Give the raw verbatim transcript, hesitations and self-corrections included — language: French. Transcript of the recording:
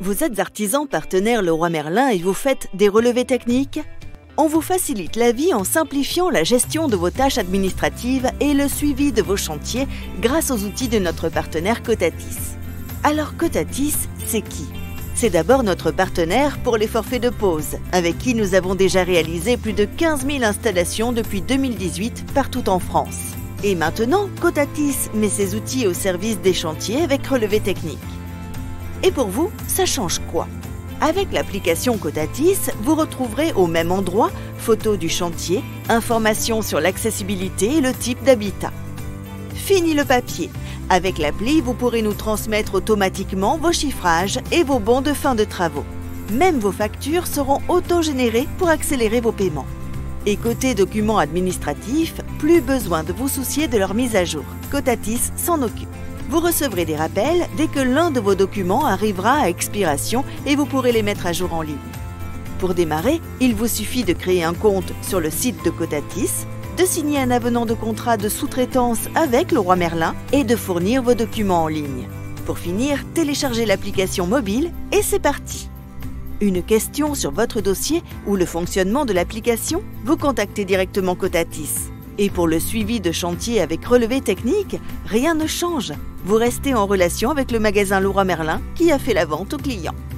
Vous êtes artisan partenaire Leroy Merlin et vous faites des relevés techniques? On vous facilite la vie en simplifiant la gestion de vos tâches administratives et le suivi de vos chantiers grâce aux outils de notre partenaire Cotatis. Alors Cotatis, c'est qui? C'est d'abord notre partenaire pour les forfaits de pause, avec qui nous avons déjà réalisé plus de quinze mille installations depuis deux mille dix-huit partout en France. Et maintenant, Cotatis met ses outils au service des chantiers avec relevé technique. Et pour vous, ça change quoi? Avec l'application Cotatis, vous retrouverez au même endroit photos du chantier, informations sur l'accessibilité et le type d'habitat. Fini le papier. Avec l'appli, vous pourrez nous transmettre automatiquement vos chiffrages et vos bons de fin de travaux. Même vos factures seront auto-générées pour accélérer vos paiements. Et côté documents administratifs, plus besoin de vous soucier de leur mise à jour. Cotatis s'en occupe. Vous recevrez des rappels dès que l'un de vos documents arrivera à expiration et vous pourrez les mettre à jour en ligne. Pour démarrer, il vous suffit de créer un compte sur le site de Cotatis, de signer un avenant de contrat de sous-traitance avec Leroy Merlin et de fournir vos documents en ligne. Pour finir, téléchargez l'application mobile et c'est parti! Une question sur votre dossier ou le fonctionnement de l'application? Vous contactez directement Cotatis. Et pour le suivi de chantier avec relevé technique, rien ne change. Vous restez en relation avec le magasin Leroy Merlin qui a fait la vente au client.